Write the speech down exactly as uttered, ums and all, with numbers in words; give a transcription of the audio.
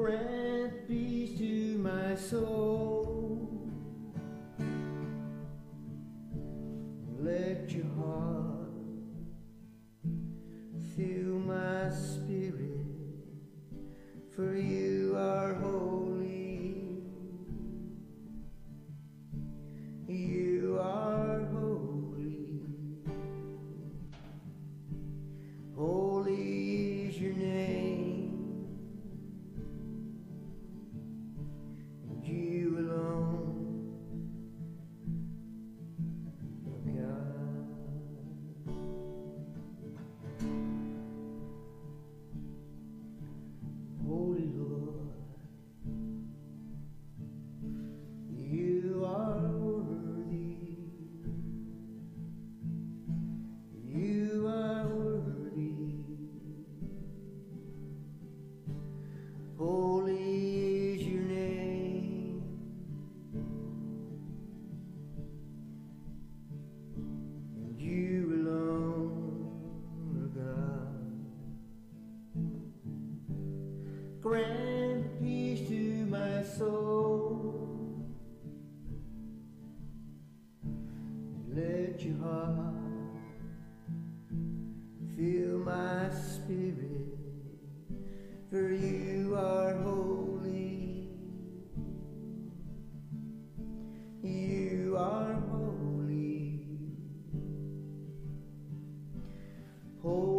grant peace to my soul. Let your heart fill my spirit, for you are holy. You are holy. Holy is your name, and you alone are God. Holy Lord, you are worthy. You are worthy. Holy is your name, and you alone are God. Grant peace to my soul. Let your heart fill my spirit, for you are holy. You are holy. Holy